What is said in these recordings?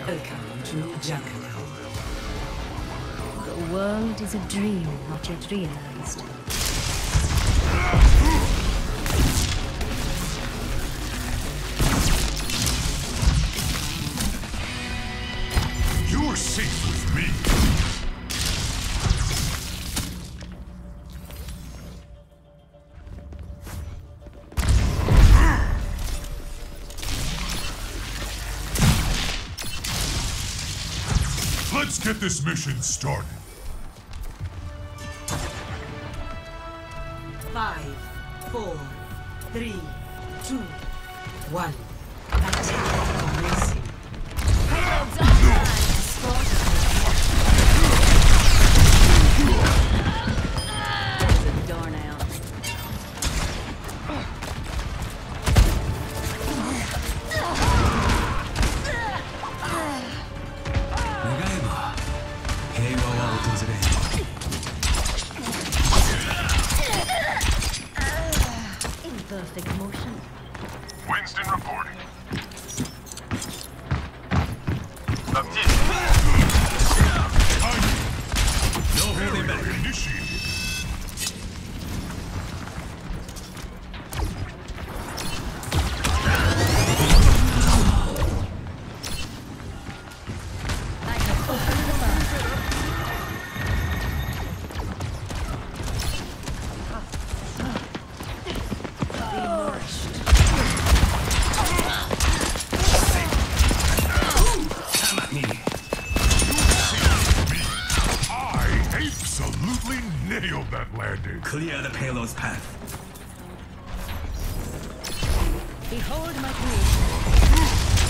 Welcome to Jungle. The world is a dream not yet realized. You're safe with me. Let's get this mission started. 5, 4, 3, 2, 1. Attack commencing. Payloads online! Close the door now. Imperfect motion. Winston reporting. No holding back. Initiated. I have opened the bar. Be nourished. Come at me. I absolutely nailed that landing. Clear the payload's path. Behold my creation.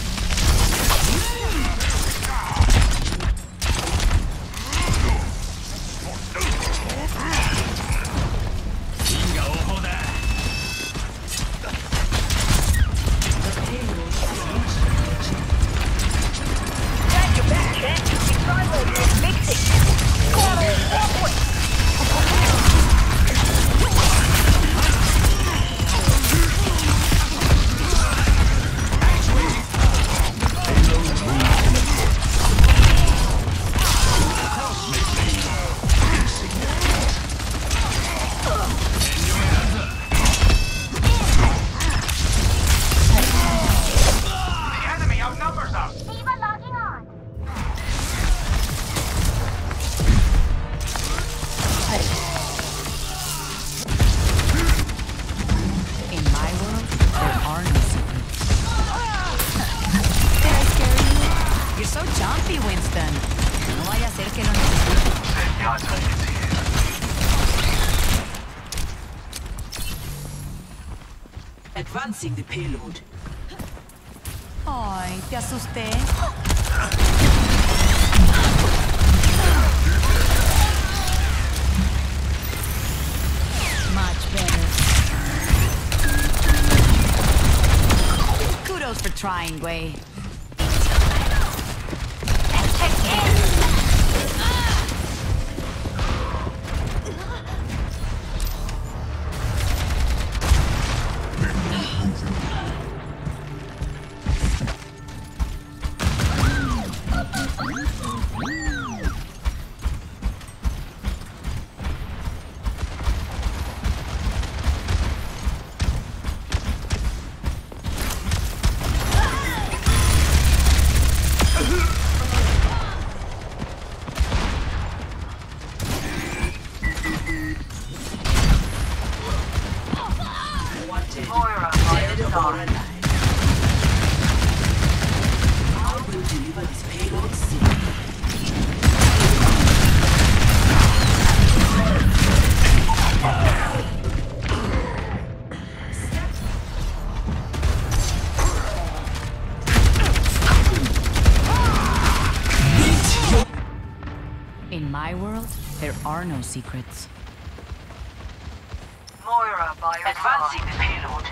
In my world, there are no secrets. Did I scare you? You're so jumpy, Winston. No vaya a ser que lo necesite. Advancing the payload. Ay, te asusté. Much better. Kudos for trying, Gwei. Moira, dead or alive. I will deliver this payload soon. In my world, there are no secrets. Moira, by your advancing the payload.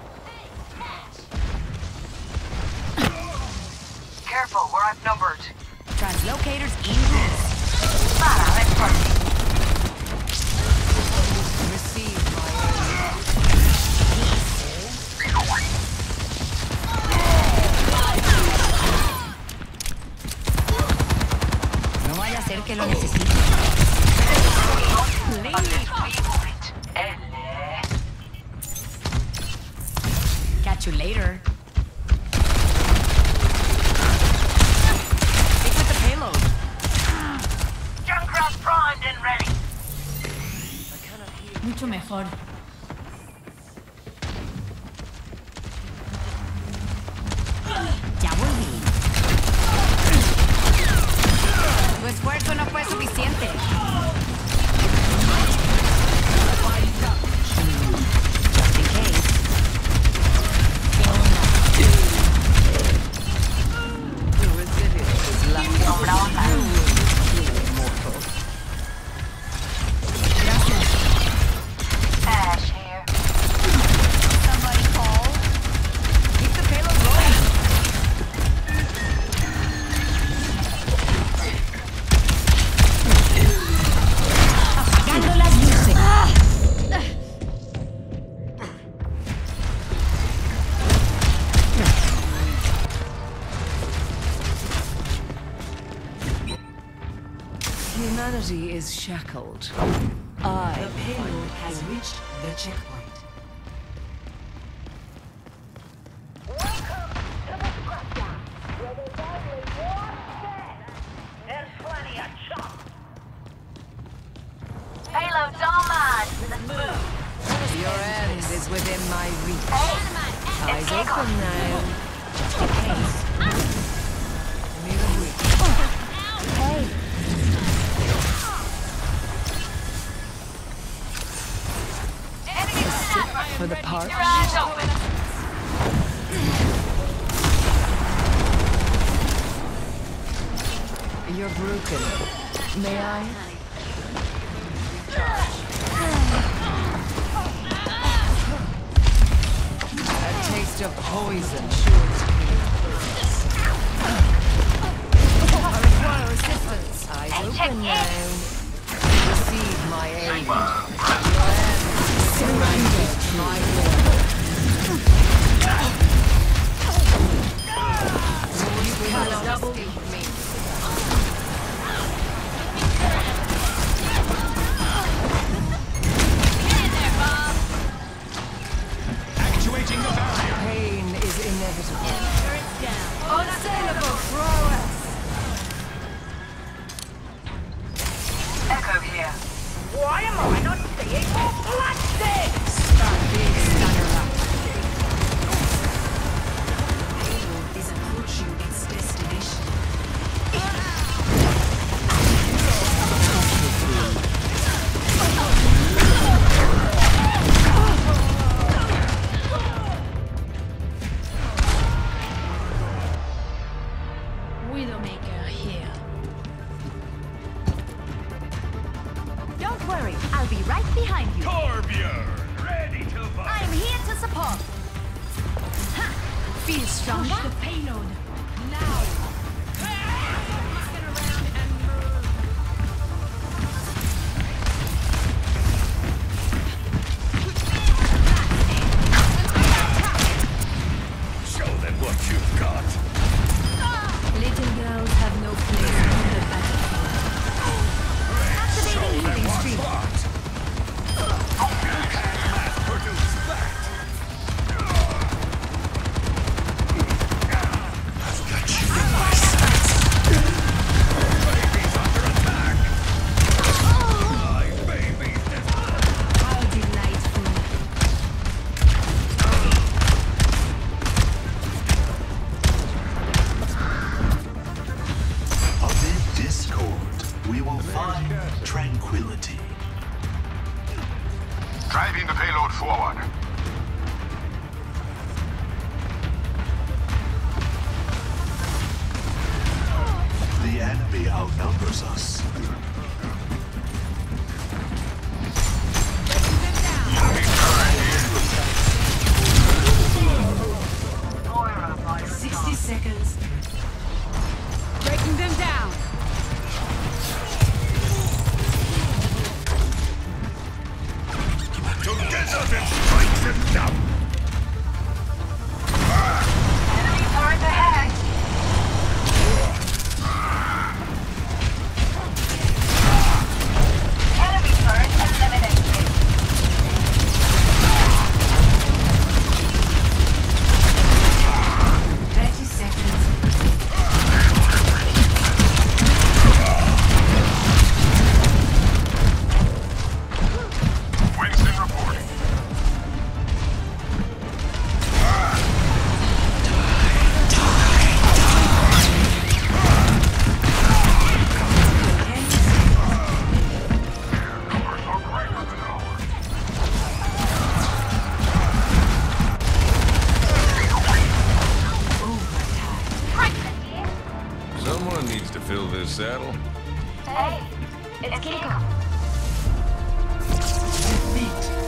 Careful, we're outnumbered. Translocators in use. Mara, let's proceed. Receive my hacer que lo necesite. Catch you later. Stick with the payload. Junkrat's primed and ready. Mucho mejor. Ya volví. Tu esfuerzo no fue suficiente. Just in case. The resilience is lacking. Ash here. Somebody call. Keep the payload rolling. Apagando las luces. Humanity is shackled. The payload has reached the checkpoint. Payload's online. Let's move. Your end is within my reach. Eyes open now. Just in case. Hey. For the park. Your eyes open. You're broken. May I? A taste of poison sure to be I require assistance. Eyes open now. Receive my aid. Your end. Surrender to my will. You cannot escape me. Actuating the barrier. Pain is inevitable. Unassailable prowess. Echo here. Why am I not seeing more plastic? Big stunner lap. Payload is approaching its destination. Widowmaker here. Don't worry, I'll be right behind you. Torbjörn, ready to fight. I'm here to support. Feel stronger? Push the payload. Now. Show them what you've got. Little girls have no place in the battlefield. Activating healing stream. Produce that. I've got you in my sights. Baby's under attack. My baby. How delightful. Amid discord, we will find tranquility. Driving the payload forward. The enemy outnumbers us. Moira by 60 seconds. Breaking them down. Together then strike them down. Enemy turret ahead. Someone needs to fill this saddle. Hey, it's Kiko. Defeat.